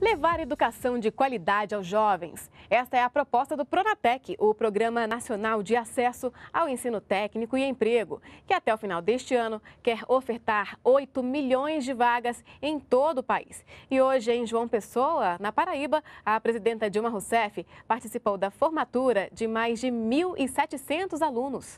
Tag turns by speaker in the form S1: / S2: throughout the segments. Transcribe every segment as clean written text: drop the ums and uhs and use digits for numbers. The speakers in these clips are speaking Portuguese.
S1: Levar educação de qualidade aos jovens. Esta é a proposta do Pronatec, o Programa Nacional de Acesso ao Ensino Técnico e Emprego, que até o final deste ano quer ofertar 8 milhões de vagas em todo o país. E hoje, em João Pessoa, na Paraíba, a presidenta Dilma Rousseff participou da formatura de mais de 1.700 alunos.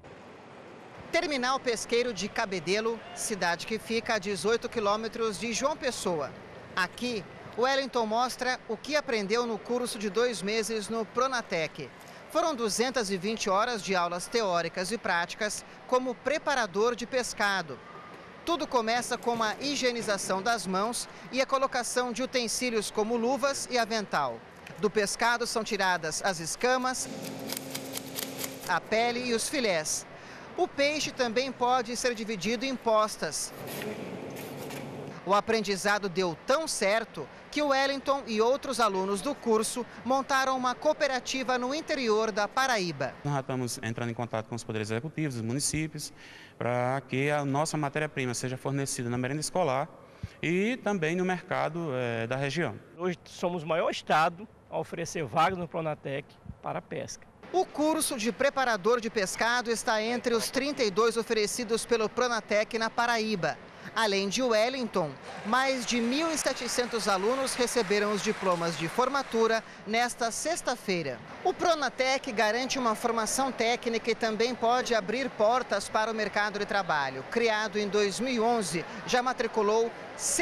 S2: Terminal Pesqueiro de Cabedelo, cidade que fica a 18 quilômetros de João Pessoa. Aqui, Wellington mostra o que aprendeu no curso de 2 meses no Pronatec. Foram 220 horas de aulas teóricas e práticas como preparador de pescado. Tudo começa com a higienização das mãos e a colocação de utensílios como luvas e avental. Do pescado são tiradas as escamas, a pele e os filés. O peixe também pode ser dividido em postas. O aprendizado deu tão certo que o Wellington e outros alunos do curso montaram uma cooperativa no interior da Paraíba.
S3: Nós já estamos entrando em contato com os poderes executivos, os municípios, para que a nossa matéria-prima seja fornecida na merenda escolar e também no mercado da região.
S4: Hoje somos o maior estado a oferecer vagas no Pronatec para a pesca.
S2: O curso de preparador de pescado está entre os 32 oferecidos pelo Pronatec na Paraíba. Além de Wellington, mais de 1.700 alunos receberam os diplomas de formatura nesta sexta-feira. O Pronatec garante uma formação técnica e também pode abrir portas para o mercado de trabalho. Criado em 2011, já matriculou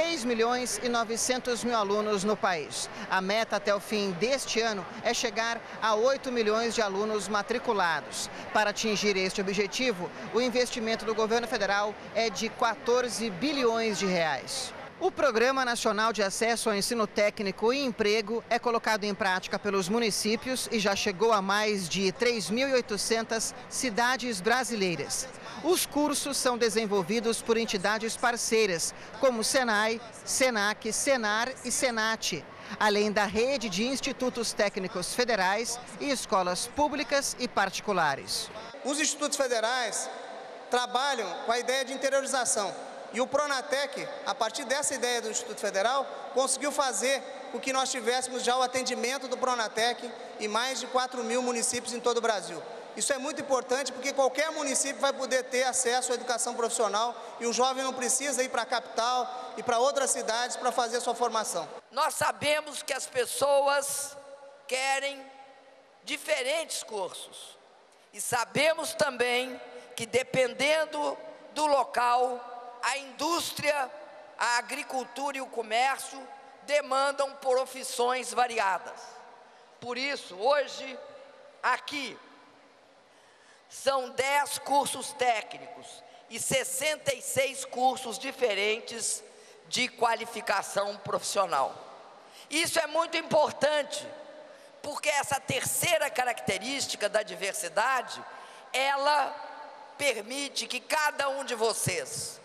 S2: 6.900.000 alunos no país. A meta até o fim deste ano é chegar a 8 milhões de alunos matriculados. Para atingir este objetivo, o investimento do governo federal é de 14 bilhões de reais. O Programa Nacional de Acesso ao Ensino Técnico e Emprego é colocado em prática pelos municípios e já chegou a mais de 3.800 cidades brasileiras. Os cursos são desenvolvidos por entidades parceiras, como Senai, Senac, Senar e Senat, além da rede de institutos técnicos federais e escolas públicas e particulares.
S5: Os institutos federais trabalham com a ideia de interiorização. E o Pronatec, a partir dessa ideia do Instituto Federal, conseguiu fazer com que nós tivéssemos já o atendimento do Pronatec em mais de 4.000 municípios em todo o Brasil. Isso é muito importante porque qualquer município vai poder ter acesso à educação profissional e o jovem não precisa ir para a capital e para outras cidades para fazer a sua formação.
S6: Nós sabemos que as pessoas querem diferentes cursos e sabemos também que dependendo do local, a indústria, a agricultura e o comércio demandam profissões variadas. Por isso, hoje, aqui, são 10 cursos técnicos e 66 cursos diferentes de qualificação profissional. Isso é muito importante, porque essa terceira característica da diversidade, ela permite que cada um de vocês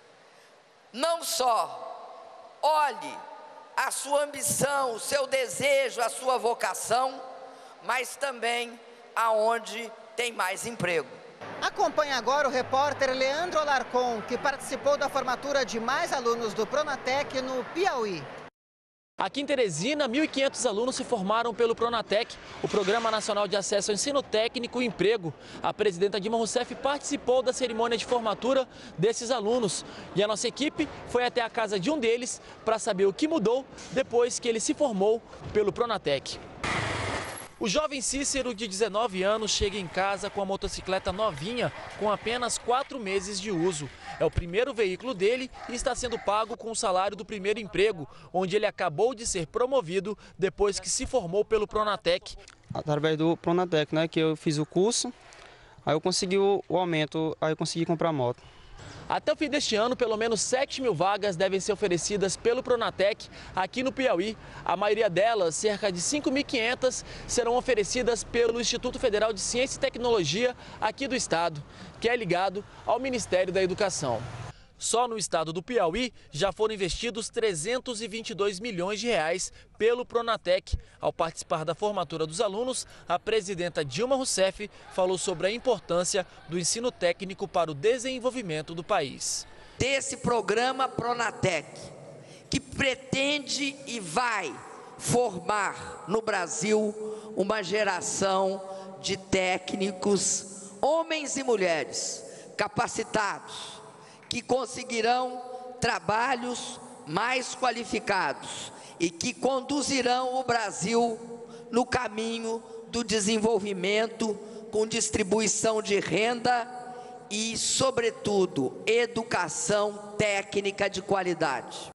S6: não só olhe a sua ambição, o seu desejo, a sua vocação, mas também aonde tem mais emprego.
S2: Acompanhe agora o repórter Leandro Alarcon, que participou da formatura de mais alunos do Pronatec no Piauí.
S7: Aqui em Teresina, 1.500 alunos se formaram pelo Pronatec, o Programa Nacional de Acesso ao Ensino Técnico e Emprego. A presidenta Dilma Rousseff participou da cerimônia de formatura desses alunos. E a nossa equipe foi até a casa de um deles para saber o que mudou depois que ele se formou pelo Pronatec. O jovem Cícero, de 19 anos, chega em casa com a motocicleta novinha, com apenas 4 meses de uso. É o primeiro veículo dele e está sendo pago com o salário do primeiro emprego, onde ele acabou de ser promovido depois que se formou pelo Pronatec.
S8: Através do Pronatec, né, que eu fiz o curso, aí eu consegui o aumento, aí eu consegui comprar a moto.
S7: Até o fim deste ano, pelo menos 7.000 vagas devem ser oferecidas pelo Pronatec aqui no Piauí. A maioria delas, cerca de 5.500, serão oferecidas pelo Instituto Federal de Ciência e Tecnologia aqui do estado, que é ligado ao Ministério da Educação. Só no estado do Piauí já foram investidos 322 milhões de reais pelo Pronatec. Ao participar da formatura dos alunos, a presidenta Dilma Rousseff falou sobre a importância do ensino técnico para o desenvolvimento do país.
S6: Desse programa Pronatec, que pretende e vai formar no Brasil uma geração de técnicos, homens e mulheres, capacitados, que conseguirão trabalhos mais qualificados e que conduzirão o Brasil no caminho do desenvolvimento, com distribuição de renda e, sobretudo, educação técnica de qualidade.